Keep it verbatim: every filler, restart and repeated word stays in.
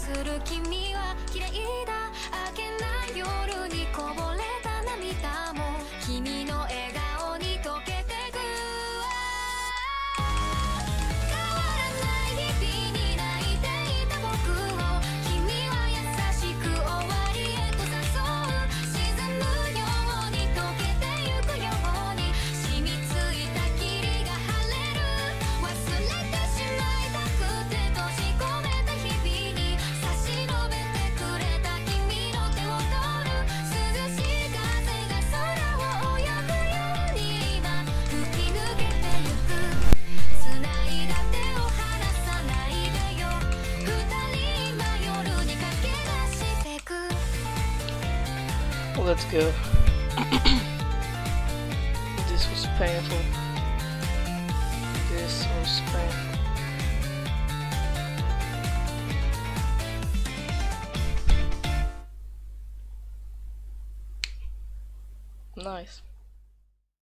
する君は嫌いだ。明けない夜にこぼれた涙も君の笑顔に溶けてく。変わらない日々に泣いていた僕を君は優しく終わりへと誘う。沈むように溶けてゆくように染みついた霧が晴れる。忘れてしまいたくて閉じ込めた日々に差し伸べてくれた君の手を取る。涼しい風が空を泳ぐように今吹き抜けてゆく。繋いだ手を離さないでよ。二人今夜に駆け出してく。 Well, let's go. This was painful. This was painful. Nice.